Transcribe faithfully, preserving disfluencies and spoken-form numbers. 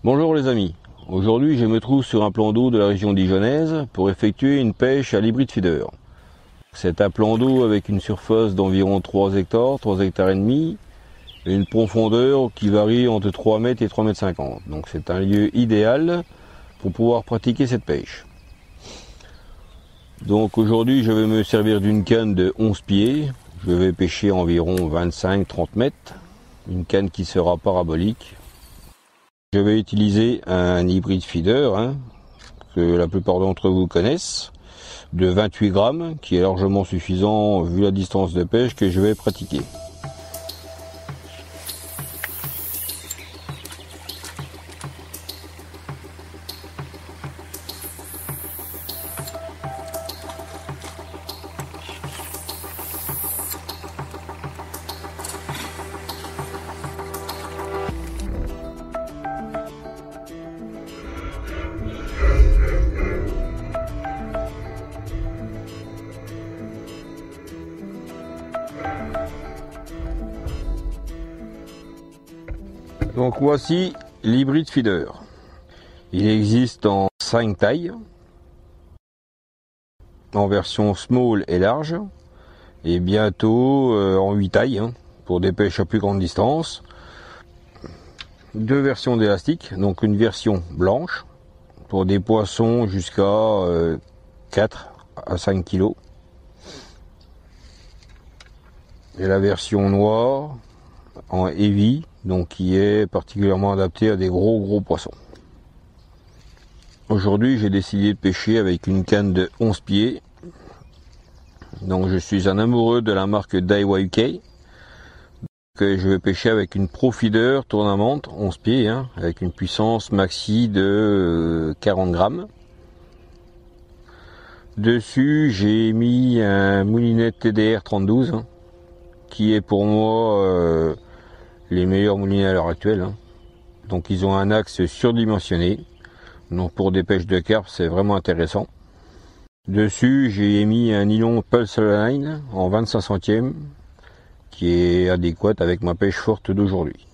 Bonjour les amis, aujourd'hui je me trouve sur un plan d'eau de la région dijonnaise pour effectuer une pêche à l'hybrid feeder. C'est un plan d'eau avec une surface d'environ trois hectares, trois hectares et demi, et une profondeur qui varie entre trois mètres et trois mètres cinquante. Donc c'est un lieu idéal pour pouvoir pratiquer cette pêche. Donc aujourd'hui je vais me servir d'une canne de onze pieds, je vais pêcher environ vingt-cinq à trente mètres, une canne qui sera parabolique. Je vais utiliser un hybride feeder, hein, que la plupart d'entre vous connaissent, de vingt-huit grammes, qui est largement suffisant vu la distance de pêche que je vais pratiquer. Donc voici l'hybride feeder. Il existe en cinq tailles, en version small et large, et bientôt euh, en huit tailles, hein, pour des pêches à plus grande distance. Deux versions d'élastique, donc une version blanche, pour des poissons jusqu'à euh, quatre à cinq kilos. Et la version noire, en heavy, donc qui est particulièrement adapté à des gros gros poissons. Aujourd'hui j'ai décidé de pêcher avec une canne de onze pieds. Donc je suis un amoureux de la marque Daiwa U K. Que je vais pêcher avec une Pro Feeder Tournament onze pieds, hein, avec une puissance maxi de quarante grammes. Dessus j'ai mis un moulinet T D R trente douze, hein, qui est pour moi euh, les meilleurs moulinets à l'heure actuelle. Hein. Donc ils ont un axe surdimensionné. Donc pour des pêches de carpe, c'est vraiment intéressant. Dessus, j'ai mis un nylon Pulse Line en vingt-cinq centièmes qui est adéquat avec ma pêche forte d'aujourd'hui.